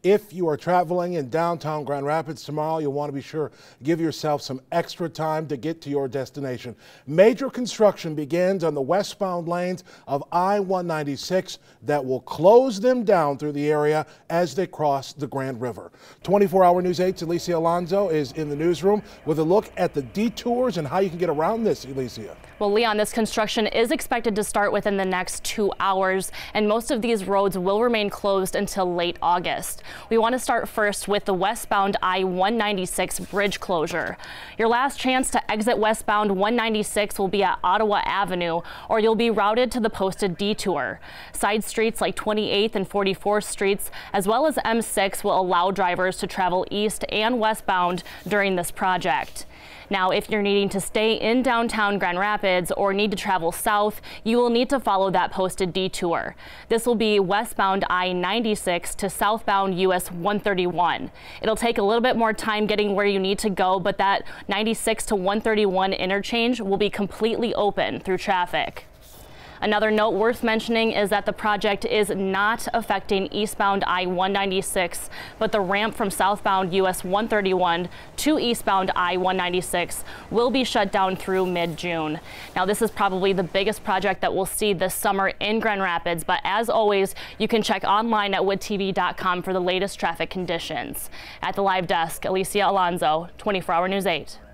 If you are traveling in downtown Grand Rapids tomorrow, you'll want to be sure to give yourself some extra time to get to your destination. Major construction begins on the westbound lanes of I-196 that will close them down through the area as they cross the Grand River. 24-Hour News 8's Alicia Alonso is in the newsroom with a look at the detours and how you can get around this, Alicia. Well, Leon, this construction is expected to start within the next 2 hours, and most of these roads will remain closed until late August. We want to start first with the westbound I-196 bridge closure. Your last chance to exit westbound 196 will be at Ottawa Avenue, or you'll be routed to the posted detour. Side streets like 28th and 44th Streets, as well as M6, will allow drivers to travel east and westbound during this project. Now, if you're needing to stay in downtown Grand Rapids or need to travel south, you will need to follow that posted detour. This will be westbound I-96 to southbound US 131. It'll take a little bit more time getting where you need to go, but that 96 to 131 interchange will be completely open through traffic. Another note worth mentioning is that the project is not affecting eastbound I-196, but the ramp from southbound US 131 to eastbound I-196 will be shut down through mid-June. Now, this is probably the biggest project that we'll see this summer in Grand Rapids, but as always, you can check online at woodtv.com for the latest traffic conditions. At the live desk, Alicia Alonso, 24-Hour News 8.